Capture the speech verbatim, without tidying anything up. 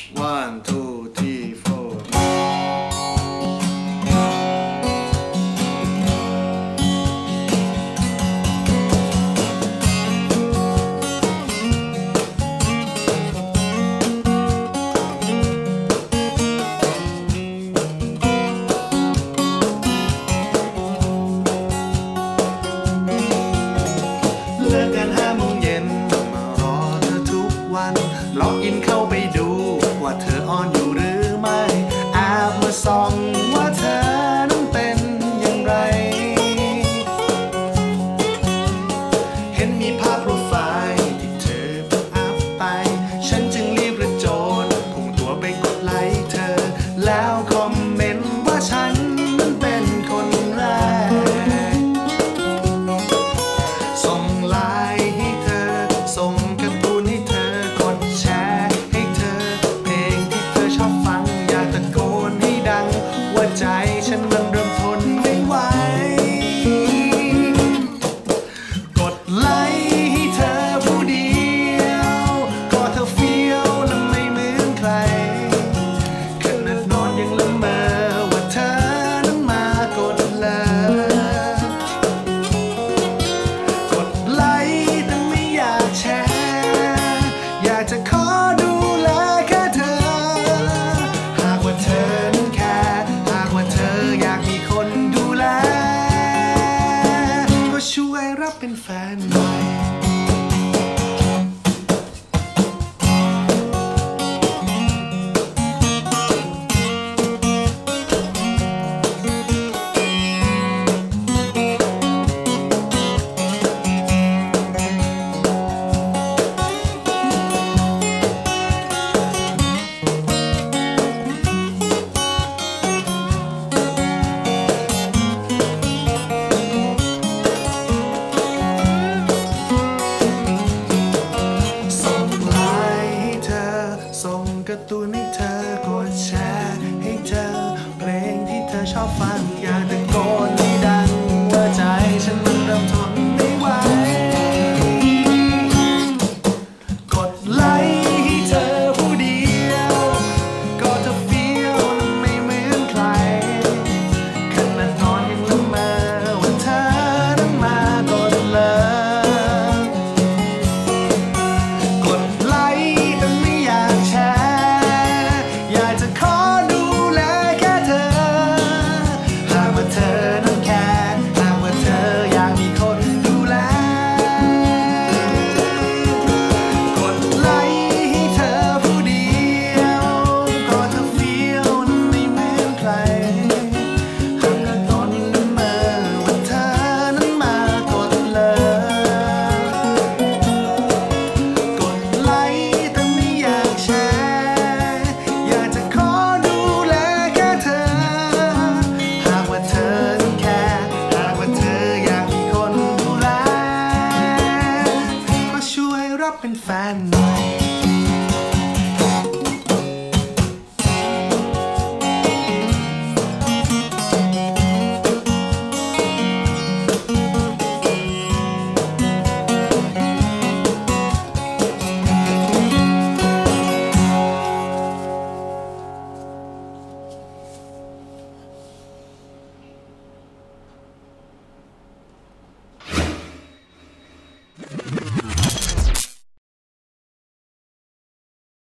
one two three four เลิกกันห้าโมงเย็นมารอเธอทุกวันล็อกอินเข้าไปดูว่าเธอออนอยู่หรือไม่แอบมาส่องว่าเธอนั้นเป็นอย่างไรเห็นมีภาพโปรไฟล์ที่เธอเพิ่งอัพไปฉันจึงรีบกระโจนพุ่งตัวไปกดไลค์เธอแล้วคอมเมนต์ว่าฉันนั้นเป็นคนแรกส่งไลน์ให้เธอส่งการ์ตูนให้เธอกดแชร์ให้เธอเพลงที่เธอชอบฟังอยากตะโกนให้ดังว่าใจฉันมันเริ่มทนไม่ไหวกดไลค์ให้เธอผู้เดียวก็เธอเฟี้ยวและไม่เหมือนใครขนาดนอนยังละเมอว่าเธอนั้นมากดเลิฟกดไลค์แต่ไม่อยากแชร์อยากจะขอดูแลแค่เธอหากว่าเธอนั้นแคร์หากว่าเธออยากมีคนดูแลก็ช่วยรับเป็นแฟนหน่อยส่งการ์ตูนให้เธอกดแชร์ให้เธอเพลงที่เธอชอบฟังอยากตะโกนให้ดังว่าใจฉันมันเริ่มทนไม่ไหวกดไลค์ให้เธอผู้เดียวก็เธอเฟี้ยวและไม่เหมือนใครขนาดนอนยังละเมอว่าเธอนั้นมากดเลิฟกดไลค์แต่ไม่อยากแชร์อยากจะขอดูแลแค่เธอหากว่าเธอนั้นแคร์หากว่าเธออยากมีคนดูแลกดไลค์ให้เธอผู้เดียวก็เธอเฟี้ยวนั้นไม่เหมือนใครหากว่าตอนยังละเมอว่าเธอนั้นมากดเลิฟกดไลค์แต่ไม่อยากแชร์อยากจะขอดูแลแค่เธอหากว่าเธอนั้นแคร์หากว่าเธออยากมีคนดูแลก็ช่วยรับเป็นแฟนหน่อย